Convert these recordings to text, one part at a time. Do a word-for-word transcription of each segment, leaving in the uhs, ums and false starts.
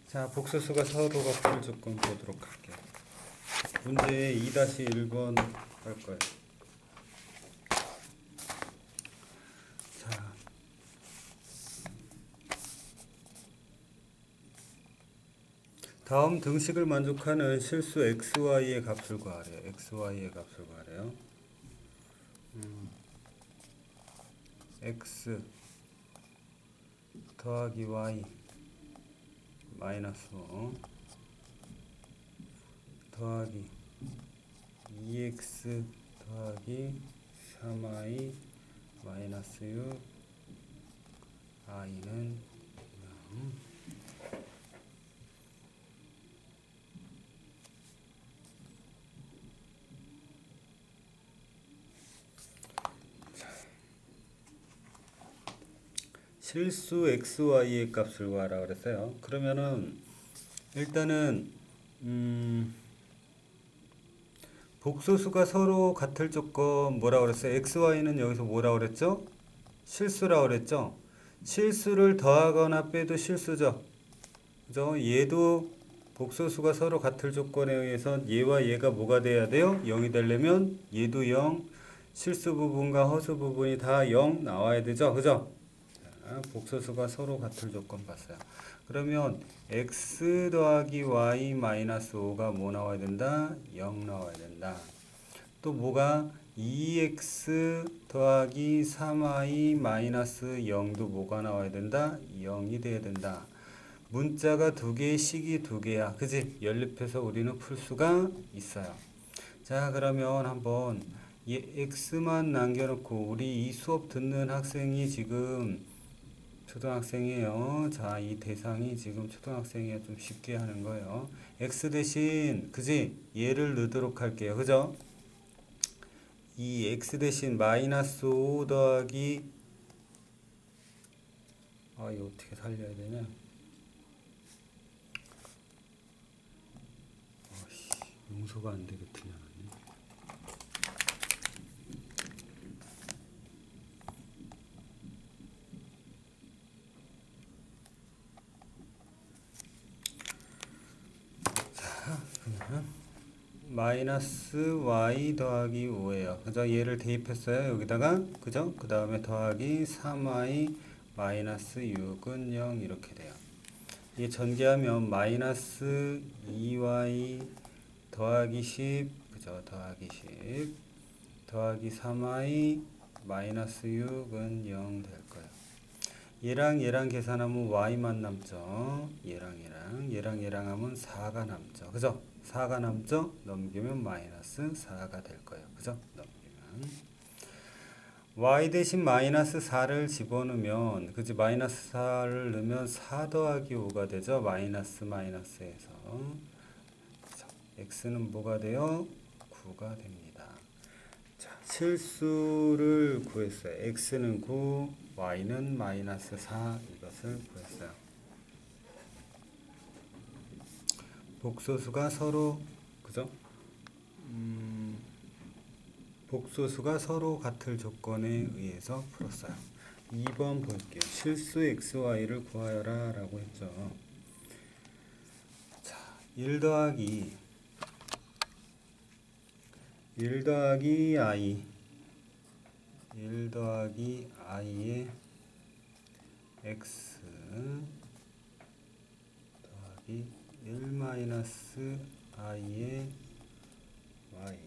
자, 복소수가 서로 같을 조건 보도록 할게요. 문제 이 일 번 할 거예요. 자, 다음 등식을 만족하는 실수 xy의 값을 구하래요. xy의 값을 구하래요. 음, x 더하기 y 마이너스 오 더하기 이 엑스 더하기 삼 와이 마이너스 육 i는 영. 실수 xy의 값을 구하라 그랬어요. 그러면은 일단은 음 복소수가 서로 같을 조건 뭐라 그랬어요? xy는 여기서 뭐라 그랬죠? 실수라 그랬죠? 실수를 더하거나 빼도 실수죠. 그죠? 얘도 복소수가 서로 같을 조건에 의해서 얘와 얘가 뭐가 돼야 돼요? 영이 되려면 얘도 영, 실수 부분과 허수 부분이 다 영 나와야 되죠. 그죠? 자, 복소수가 서로 같을 조건 봤어요. 그러면 x 더하기 y 마이너스 오가 뭐 나와야 된다? 영 나와야 된다. 또 뭐가 이 엑스 더하기 삼 와이 마이너스 영도 뭐가 나와야 된다? 영이 돼야 된다. 문자가 두 개, 식이 두 개야. 그지? 연립해서 우리는 풀 수가 있어요. 자, 그러면 한번 얘 x만 남겨놓고 우리 이 수업 듣는 학생이 지금 초등학생이에요. 자, 이 대상이 지금 초등학생이야. 좀 쉽게 하는 거예요. x 대신, 그지? 얘를 넣도록 할게요. 그죠? 이 x 대신 마이너스 오 더하기, 아, 이거 어떻게 살려야 되냐? 어씨, 용서가 안 되게 틀려놨네. 자, 그러면 마이너스 y 더하기 오예요. 그죠? 얘를 대입했어요. 여기다가. 그죠? 그 다음에 더하기 삼 와이 마이너스 육은 영 이렇게 돼요. 이게 전개하면 마이너스 이 와이 더하기 십, 그죠? 더하기 십 더하기 삼 와이 마이너스 육은 영 될 거예요. 얘랑 얘랑 계산하면 y만 남죠. 얘랑 얘랑 얘랑 얘랑 하면 사가 남죠. 그죠? 사가 남죠? 넘기면 마이너스 사가 될 거예요. 그죠? 넘기면 y 대신 마이너스 사를 집어넣으면, 그지? 마이너스 사를 넣으면 사 더하기 오가 되죠. 마이너스 마이너스에서. 그죠? x는 뭐가 돼요? 구가 됩니다. 자, 실수를 구했어요. x는 구, y는 마이너스 사, 이것을 구했어요. 복소수가 서로, 그죠? 음, 복소수가 서로 같을 조건에 의해서 풀었어요. 이 번 볼게요. 실수 xy를 구하여라 라고 했죠. 자, 일 더하기 일 더하기 i 일 더하기 i의 x 더하기 일 마이너스 i의 y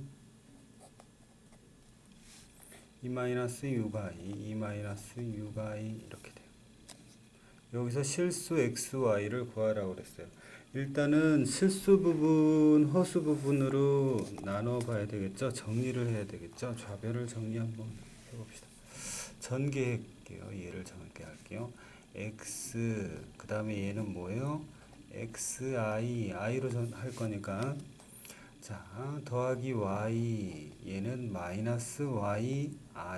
이 마이너스 육 와이 이 마이너스 육 와이 이렇게 돼요. 여기서 실수 xy를 구하라고 그랬어요. 일단은 실수 부분, 허수 부분으로 나눠 봐야 되겠죠. 정리를 해야 되겠죠. 좌별을 정리 한번 해봅시다. 전개할게요. 얘를 전개할게요. x, 그 다음에 얘는 뭐예요? xi, i로 전, 할 거니까. 자, 더하기 y, 얘는 마이너스 y,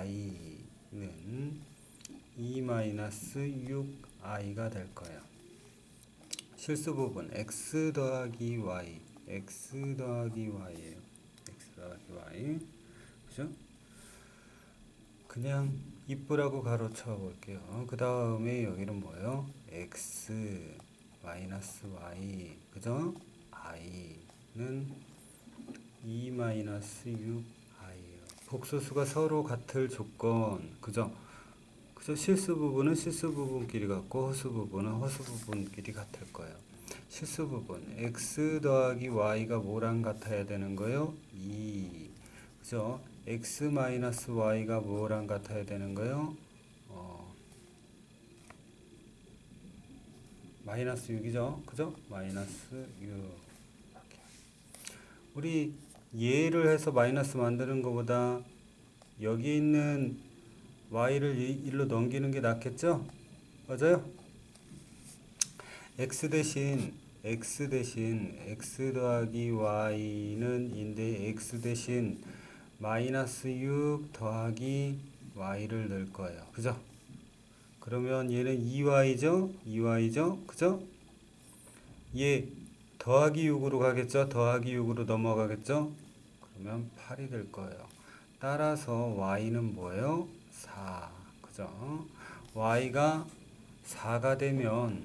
i는 이 마이너스 육 i가 될 거예요. 실수 부분 x 더하기 y, x 더하기 y예요. x 더하기 y, 그죠? 그냥 이쁘라고 가로쳐 볼게요. 그 다음에 여기는 뭐예요? x 마이너스 y 그죠? i는 이 마이너스 육 아이예요. 복소수가 서로 같을 조건 그죠? 그죠? 실수 부분은 실수 부분끼리 같고 허수 부분은 허수 부분끼리 같을 거예요. 실수 부분 x 더하기 y가 뭐랑 같아야 되는 거예요? 이 그죠? x 마이너스 y가 뭐랑 같아야 되는 거예요? 어, 마이너스 육이죠? 그죠? 마이너스 육. 우리 얘를 해서 마이너스 만드는 것보다 여기 있는 y를 일로 넘기는 게 낫겠죠? 맞아요? x 대신 x 대신 x 더하기 y는 인데 x 대신 마이너스 육 더하기 y를 넣을 거예요. 그죠? 그러면 얘는 이 와이죠? 이 와이죠? 그죠? 얘 더하기 육으로 가겠죠? 더하기 육으로 넘어가겠죠? 그러면 팔이 될 거예요. 따라서 y는 뭐예요? 사. 그죠? y가 사가 되면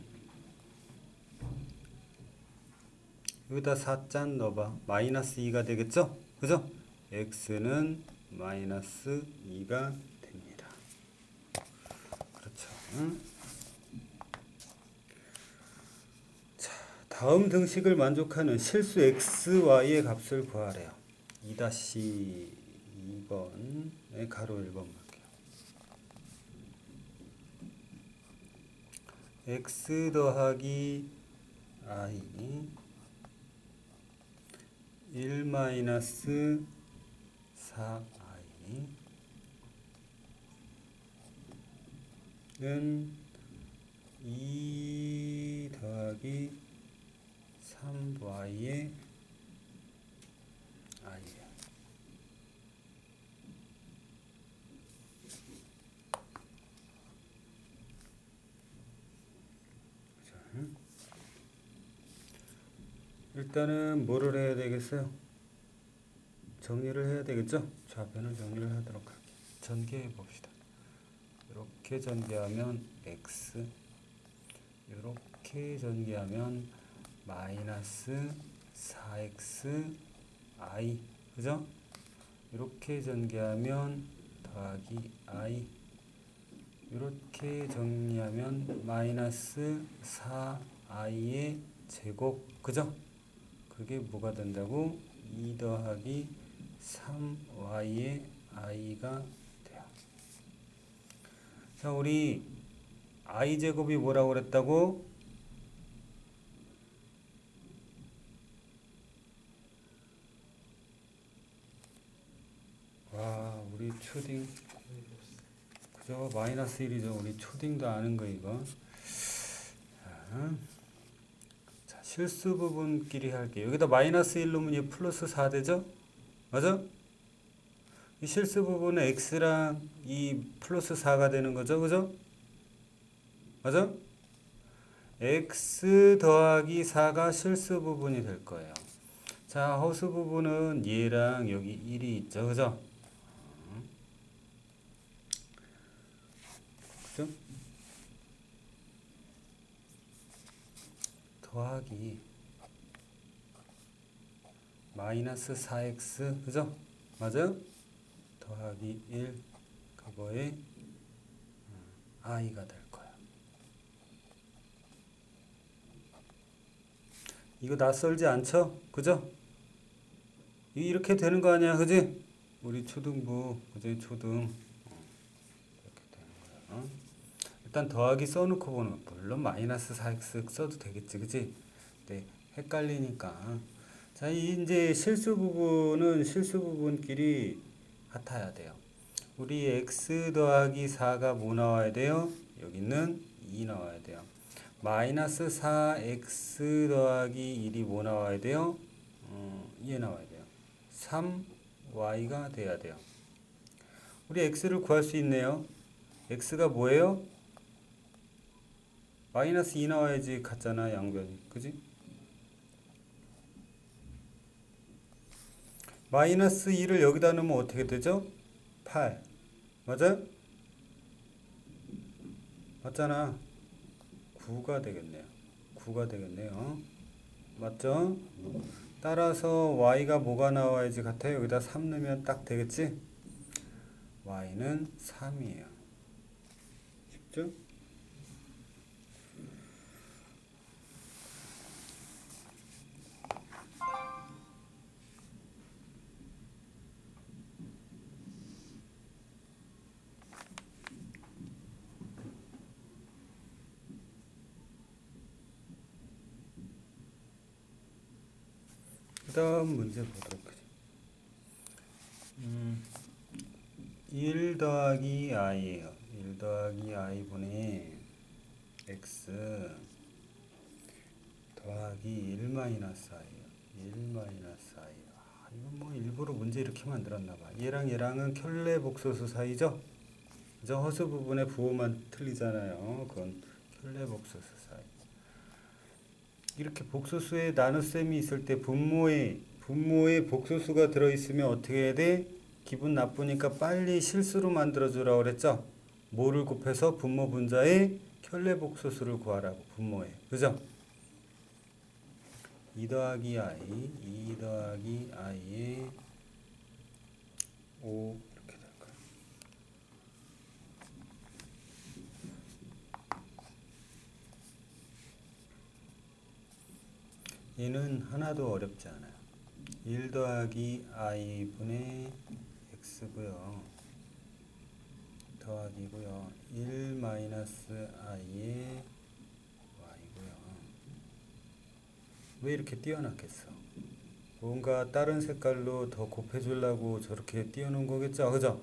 여기다 사 짠 넣어봐. 마이너스 이가 되겠죠? 그죠? x는 마이너스 이가 됩니다. 그렇죠. 응? 자, 다음 등식을 만족하는 실수 xy의 값을 구하래요. 이 번에 가로 일 번 볼게요. x 더하기 i 일 마이너스 사 아이는 이 더하기 삼 와이의 i예요. 일단은 뭐를 해야 되겠어요? 정리를 해야 되겠죠? 좌변을 정리를 하도록 할게요. 전개해 봅시다. 이렇게 전개하면 x, 이렇게 전개하면 마이너스 사 엑스 i, 그죠? 이렇게 전개하면 더하기 i, 이렇게 정리하면 마이너스 사 아이의 제곱, 그죠? 그게 뭐가 된다고? 이 더하기 삼 와이의 i가 돼요. 자, 우리 i 제곱이 뭐라고 그랬다고? 와, 우리 초딩 그죠? 마이너스 일이죠. 우리 초딩도 아는 거 이거. 자, 자, 실수 부분끼리 할게요. 여기다 마이너스 일 넣으면 얘 플러스 사 되죠? 맞아? 이 실수 부분은 x랑 이 플러스 사가 되는 거죠. 그죠? 맞아? x 더하기 사가 실수 부분이 될 거예요. 자, 허수 부분은 얘랑 여기 일이 있죠. 그죠? 그죠? 더하기 마이너스 사 엑스, 그죠? 맞아요? 더하기 일, 그거에 i가 될 거야. 이거 낯설지 않죠? 그죠? 이렇게 되는 거 아니야, 그지? 우리 초등부, 그지? 초등. 이렇게 되는 거야. 어? 일단 더하기 써놓고 보는, 물론 마이너스 사 엑스 써도 되겠지, 그지? 네, 헷갈리니까. 자, 이제 실수 부분은 실수 부분끼리 같아야 돼요. 우리 x 더하기 사가 뭐 나와야 돼요? 여기는 이 나와야 돼요. 마이너스 사 엑스 더하기 일이 뭐 나와야 돼요? 어, 얘 나와야 돼요. 삼 와이가 돼야 돼요. 우리 x를 구할 수 있네요. x가 뭐예요? 마이너스 이 나와야지 같잖아, 양변이. 그지? 마이너스 이를 여기다 넣으면 어떻게 되죠? 팔. 맞아요? 맞잖아. 구가 되겠네요. 구. 구가 되겠네요. 맞죠? 따라서 y가 뭐가 나와야지 같아요? 여기다 삼 넣으면 딱 되겠지? y는 삼이에요. 쉽죠? 그 다음 문제 보도록 하죠. 음, 일 더하기 i예요. 일 더하기 i분의 x 더하기 일 마이너스 i예요. 일 마이너스 i. 아, 이건 뭐 일부러 문제 이렇게 만들었나봐. 얘랑 얘랑은 켤레 복소수 사이죠? 그죠? 허수 부분의 부호만 틀리잖아요. 그건 켤레 복소수 사이. 이렇게 복소수에 나눗셈이 있을 때 분모에 분모에 복소수가 들어있으면 어떻게 해야 돼? 기분 나쁘니까 빨리 실수로 만들어주라고 그랬죠? 뭐를 곱해서 분모 분자의 켤레 복소수를 구하라고. 분모에. 그죠? 이 더하기 i, 이 더하기 i의 오 이렇게 될 거예요. 얘는 하나도 어렵지 않아요. 일 더하기 i분의 x고요. 더하기고요. 일 마이너스 i의 y고요. 왜 이렇게 띄워놨겠어? 뭔가 다른 색깔로 더 곱해주려고 저렇게 띄워놓은 거겠죠? 그죠?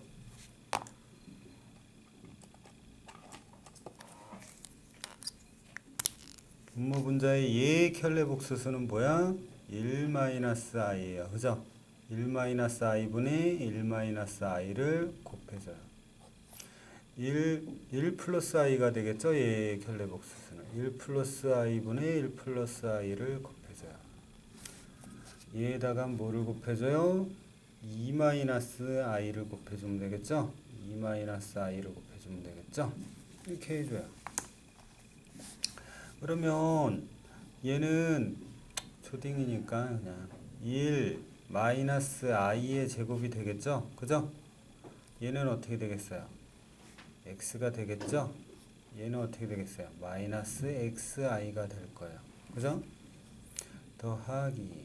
분모 분자의 얘 켤레 복소수는 뭐야? 일 마이너스 i예요. 그죠? 일 마이너스 i분의 일 마이너스 i를 곱해줘요. 일, 일 플러스 i가 되겠죠? 얘 켤레 복소수는. 일 플러스 i분의 일 플러스 i를 곱해줘요. 얘에다가 뭐를 곱해줘요? 이 마이너스 i를 곱해주면 되겠죠? 이 마이너스 i를 곱해주면 되겠죠? 이렇게 해줘요. 그러면 얘는 초딩이니까 그냥 일 마이너스 i의 제곱이 되겠죠? 그죠? 얘는 어떻게 되겠어요? x가 되겠죠? 얘는 어떻게 되겠어요? 마이너스 xi가 될 거예요. 그죠? 더하기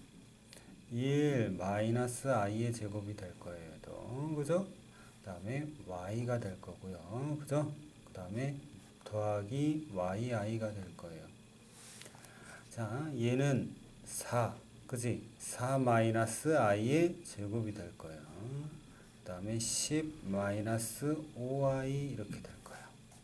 일 마이너스 i의 제곱이 될 거예요. 또 그죠? 그 다음에 y가 될 거고요. 그죠? 그 다음에 더하기 yi가 될 거예요. 자, 얘는 사, 그지? 사 마이너스 i의 제곱이 될 거예요. 그 다음에 십 마이너스 오 i 이렇게 될 거예요.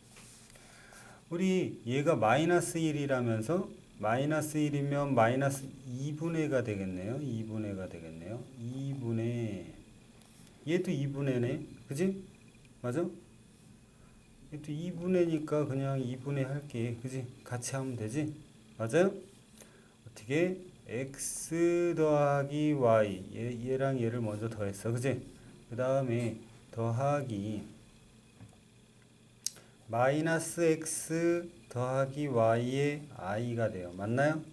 우리 얘가 마이너스 일이라면서 마이너스 일이면 마이너스 이분의가 되겠네요. 이분의가 되겠네요. 이분의 얘도 이분의네. 그지? 맞아? 얘도 이분의니까 그냥 이분의 할게. 그지? 같이 하면 되지? 맞아요? 어떻게? x 더하기 y 얘, 얘랑 얘를 먼저 더했어. 그지? 그 다음에 더하기 마이너스 x 더하기 y의 i가 돼요. 맞나요?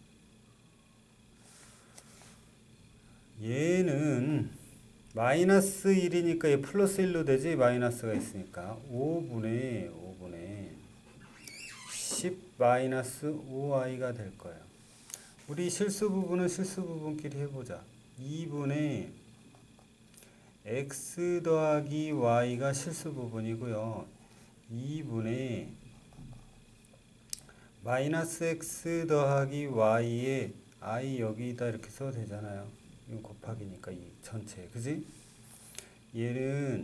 얘는 마이너스 일이니까 얘 플러스 일로 되지. 마이너스가 있으니까 오분의 오분의 십 마이너스 오 i가 될 거예요. 우리 실수 부분은 실수 부분끼리 해보자. 이분의 x 더하기 y가 실수 부분이고요. 이분의 마이너스 x 더하기 y의 i 여기다 이렇게 써도 되잖아요. 이건 곱하기니까 이 전체. 그지? 얘는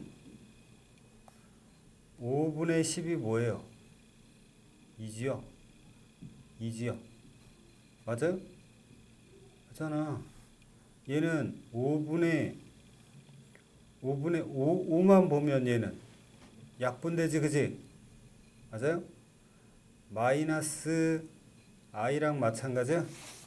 오분의 십이 뭐예요? 이지요? 이지요? 맞아요? 맞잖아. 얘는 오분의 오분의 오, 오만 보면 얘는 약분되지. 그지? 맞아요? 마이너스 i랑 마찬가지야?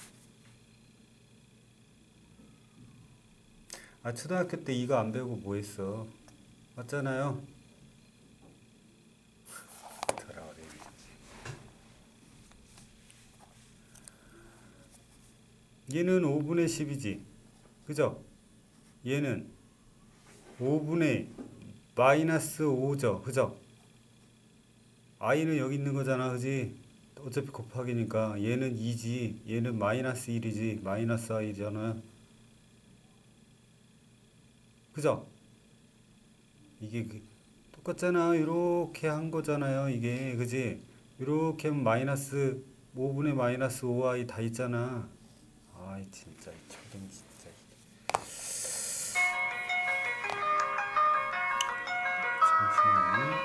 아, 초등학교 때 이거 안 배우고 뭐 했어? 맞잖아요? 돌아오래. 얘는 오분의 십이지. 그죠? 얘는 오분의 마이너스 오죠. 그죠? i는 여기 있는 거잖아. 그지? 어차피 곱하기니까 얘는 이지. 얘는 마이너스 일이지. 마이너스 i잖아. 그죠? 이게 그- 똑같잖아. 이렇게 한 거잖아요. 이게 그지? 이렇게 하면 마이너스 오분의 마이너스 오 아이 다 있잖아. 아이 진짜 이 초등 진짜. 잠시만요.